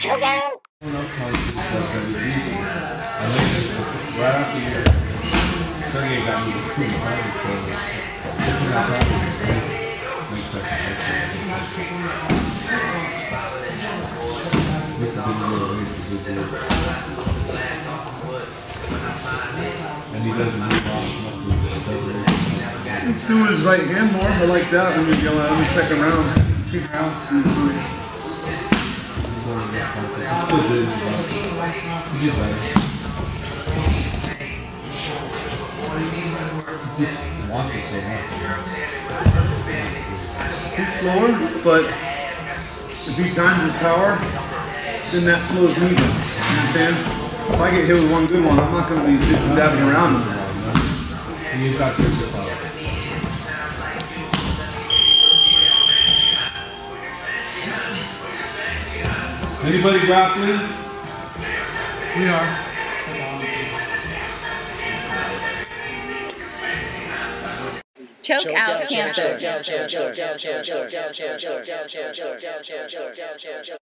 ChokeOuT! Right after your Sergey got me pretty hard, so it's not probably next and he doesn't move off much. Let's do his right hand more. I like that when you're yelling in the second round. 2 rounds. Still good, but he did better. He wants it so much. He's slower, but if he times his power, then that slows me down. You understand? If I get hit with one good one, I'm not going to be just dabbing around him. He's got this power. Anybody grappling? We are. ChokeOuT Cancer.